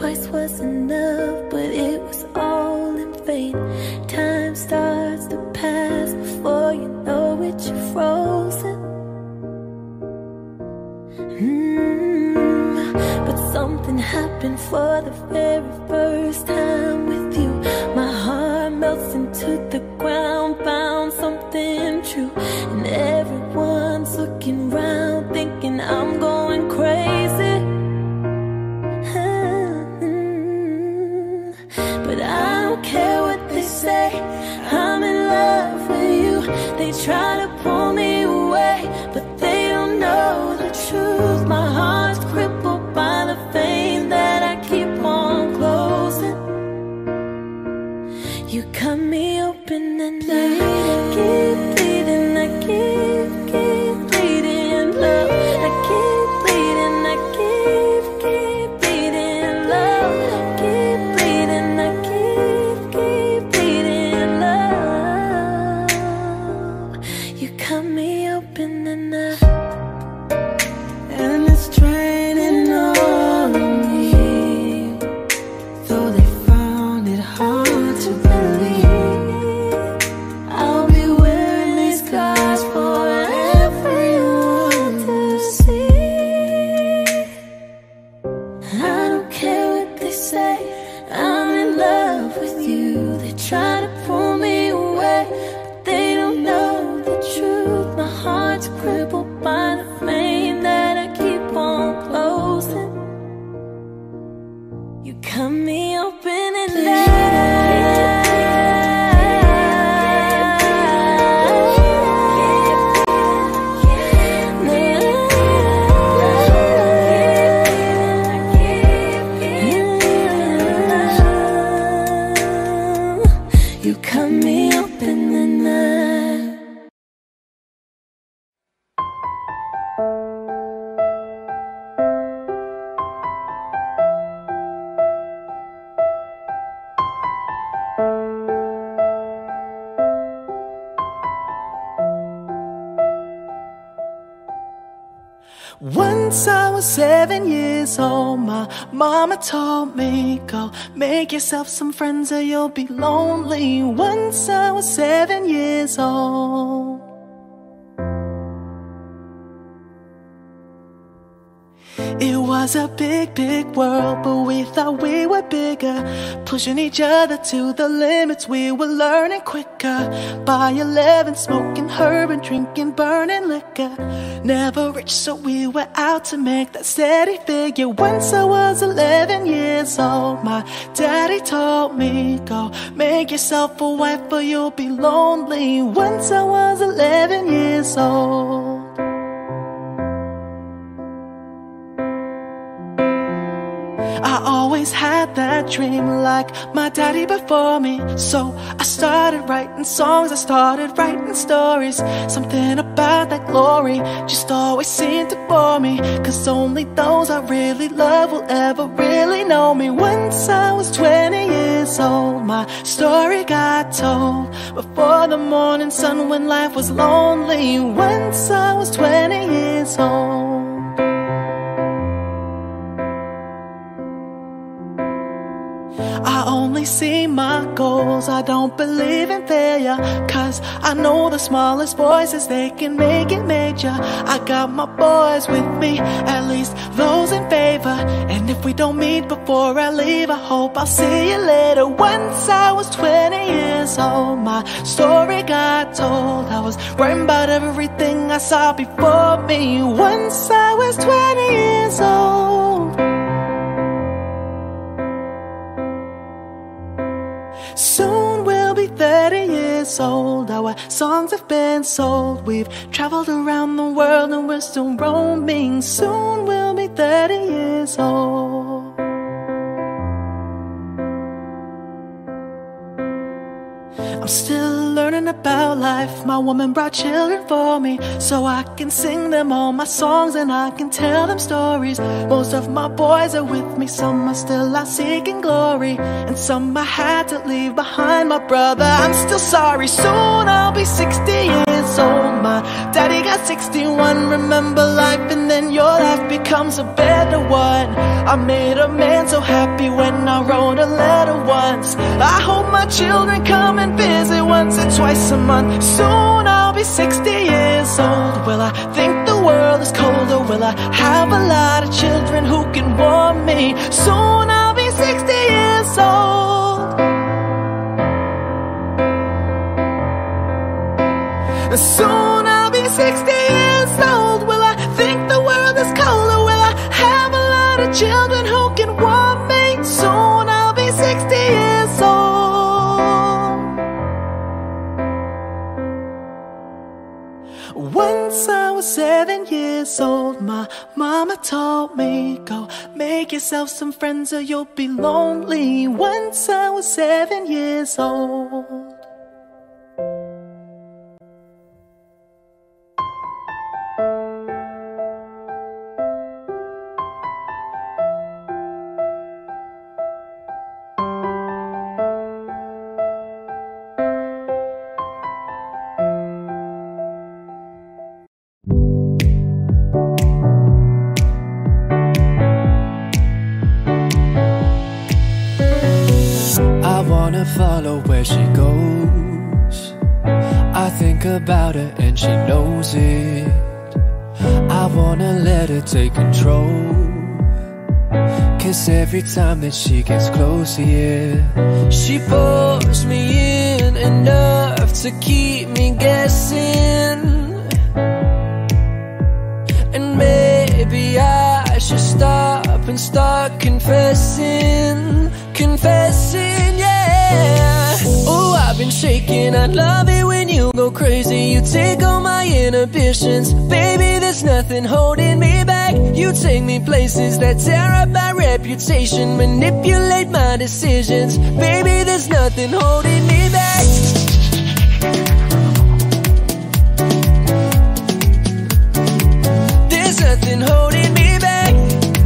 twice was enough, but it was all in vain. Time starts to pass before you know it, you're frozen. But something happened for the very first time with you. My heart melts into the ground, found something true. And everyone's looking round, thinking I'm going crazy. But I don't care what they say, I'm in love with you. They try to pull me away, but they don't know the truth. My heart's crippled by the vein that I keep on closing. You cut me open and I keep bleeding, I keep bleeding, love. I keep bleeding, I keep bleeding, love. Keep bleeding, I keep bleeding, love. You cut me open and it's draining on me. Though they found it hard to believe, I'll be wearing these scars for everyone to see. I don't care what they say, I'm in love with you. They try to pull me away, but they don't know the truth. My heart's crippled by the flame that I keep on closing. You cut me open and you cut me open and Once I was 7 years old, my mama told me, go make yourself some friends or you'll be lonely. Once I was 7 years old. It was a big, big world, but we thought we were bigger, pushing each other to the limits. We were learning quicker. By 11, smoking herb and drinking burning liquor. Never rich, so we were out to make that steady figure. Once I was 11 years old, my daddy told me, go make yourself a wife or you'll be lonely. Once I was 11 years old. I always had that dream like my daddy before me. So I started writing songs, I started writing stories. Something about that glory just always seemed to bore me, 'cause only those I really love will ever really know me. Once I was 20 years old, my story got told before the morning sun when life was lonely. Once I was 20 years old. I only see my goals, I don't believe in failure, 'cause I know the smallest voices, they can make it major. I got my boys with me, at least those in favor. And if we don't meet before I leave, I hope I'll see you later. Once I was 20 years old, my story got told. I was writing about everything I saw before me. Once I was 20 years old. Soon we'll be 30 years old. Our songs have been sold. We've traveled around the world and we're still roaming. Soon we'll be 30 years old. I'm still learning about life. My woman brought children for me, so I can sing them all my songs and I can tell them stories. Most of my boys are with me, some are still out seeking glory, and some I had to leave behind. My brother, I'm still sorry. Soon I'll be 60 years years old. My daddy got 61. Remember life and then your life becomes a better one. I made a man so happy when I wrote a letter once. I hope my children come and visit once or twice a month. Soon I'll be 60 years old. Will I think the world is cold, or will I have a lot of children who can warm me? Soon I'll be 60 years old. Soon I'll be 60 years old. Will I think the world is cold, or will I have a lot of children who can warm me? Soon I'll be 60 years old. Once I was 7 years old, my mama told me, go make yourself some friends or you'll be lonely. Once I was 7 years old. Follow where she goes. I think about her and she knows it. I wanna let her take control, 'cause every time that she gets close, yeah, she pulls me in enough to keep me guessing. And maybe I should stop and start confessing. Confessing, yeah. Oh, I've been shaking. I love it when you go crazy. You take all my inhibitions. Baby, there's nothing holding me back. You take me places that tear up my reputation, manipulate my decisions. Baby, there's nothing holding me back. There's nothing holding me back.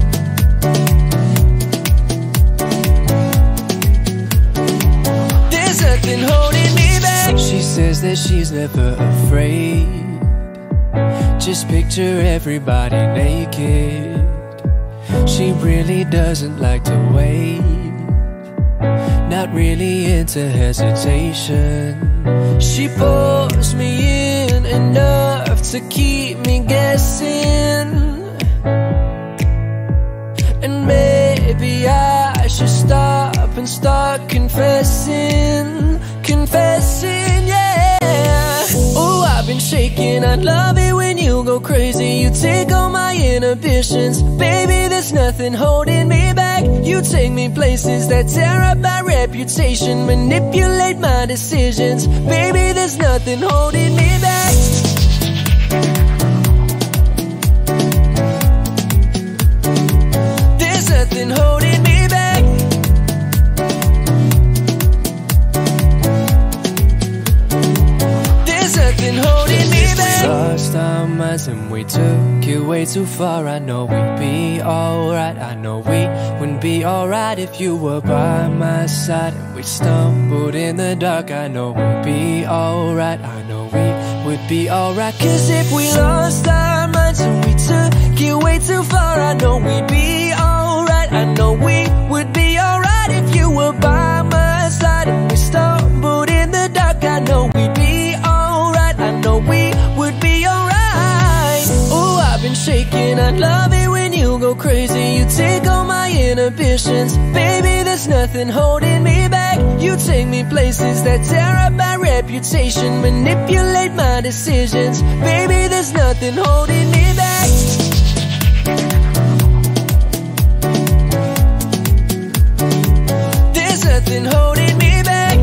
Holding me back. She says that she's never afraid. Just picture everybody naked. She really doesn't like to wait. Not really into hesitation. She pulls me in enough to keep me guessing. And maybe I should stop and start confessing. Confessing, yeah. Oh, I've been shaking. I love it when you go crazy. You take all my inhibitions. Baby, there's nothing holding me back. You take me places that tear up my reputation, manipulate my decisions. Baby, there's nothing holding me back. There's nothing holding me back. Nothing holding me back. Lost our minds and we took it way too far. I know we'd be alright. I know we wouldn't be alright if you were by my side. And we stumbled in the dark. I know we'd be alright. I know we would be alright. 'Cause if we lost our minds and we took it way too far, I know we'd be alright. I know we would be alright if you were by my side. And we stumbled in the dark. I know we'd be I know we would be alright. Oh, I've been shaking. I love it when you go crazy. You take all my inhibitions. Baby, there's nothing holding me back. You take me places that tear up my reputation, manipulate my decisions. Baby, there's nothing holding me back. There's nothing holding me back.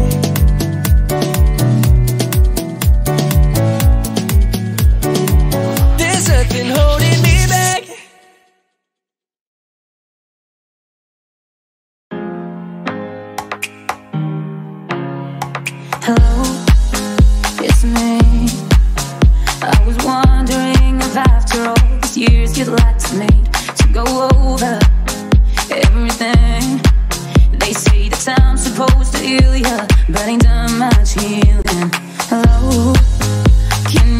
Nothing holding me back. Hello, it's me. I was wondering if after all these years you'd like to meet to go over everything. They say the time's supposed to heal ya, but ain't done much healing. Hello, can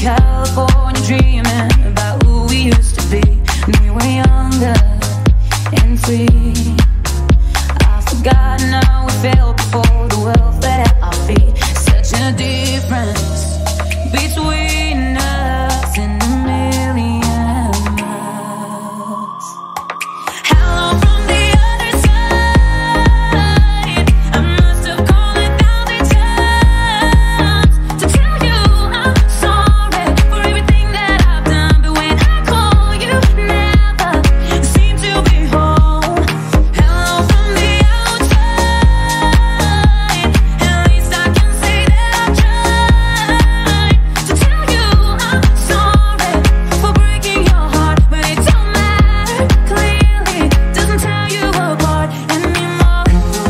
California dreaming about who we used to be when we were younger and free. I've forgotten how we felt before the world fell at our feet. Such a difference between us and a million miles. Hello from the other side. I must have called 1,000 times to tell you I'm sorry for everything that I've done. But when I call you, never seem to be home. Hello from the outside. At least I can say that I tried to tell you I'm sorry for breaking your heart. But it don't matter, clearly doesn't tear you apart anymore.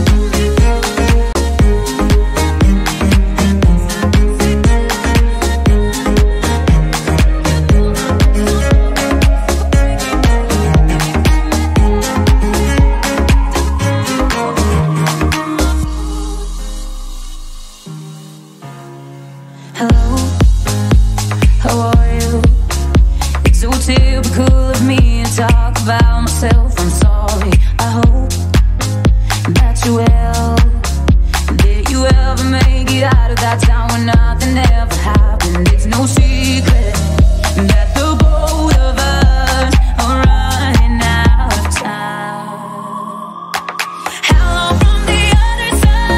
Hello, how are you? It's so typical of me to talk about myself. I'm sorry, I hope that you will. Did you ever make it out of that town when nothing ever happened? It's no secret that the both of us are running out of time. Hello from the other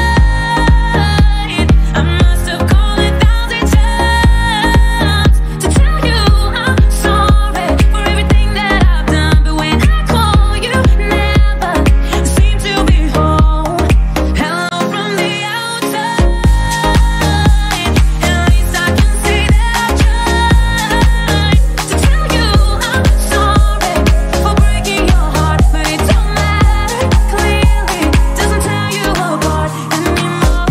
side. I must have called 1,000 times to tell you I'm sorry for everything that I've done. But when I call you, never seem to be home. Hello from the outside. At least I can say that I tried to tell you I'm sorry for breaking your heart. But it don't matter, clearly doesn't tear you apart anymore.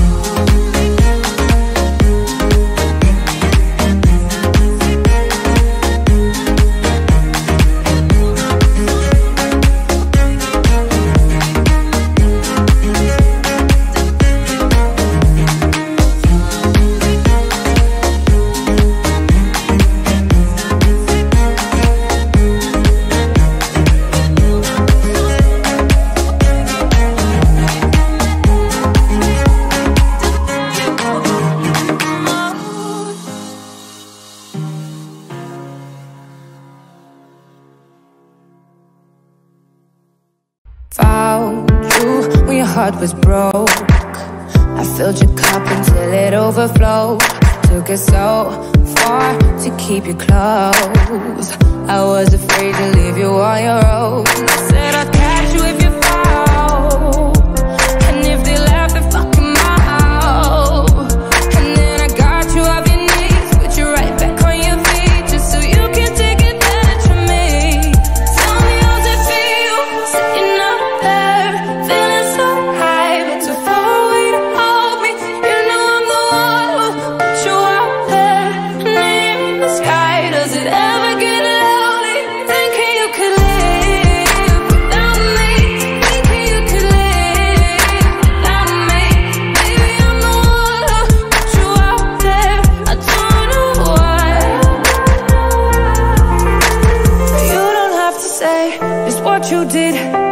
Found you when your heart was broke. I filled your cup until it overflowed. Took it so far to keep you close. I was afraid to leave you on your own. I said I'd catch you if you fall, and if they laugh, they fucking mouth. And then I got you off your knees, put you right back on your feet, just so you can take advantage of me. Tell me how's it feel, sitting up there, feeling so high, but too far away to hold me. You know I'm the one who put you out there, name in the sky. Does it ever get lonely, thinking you could live without me? Thinking you could live without me? Baby, I'm the one who put you out there. I don't know why. You don't have to say just what you did.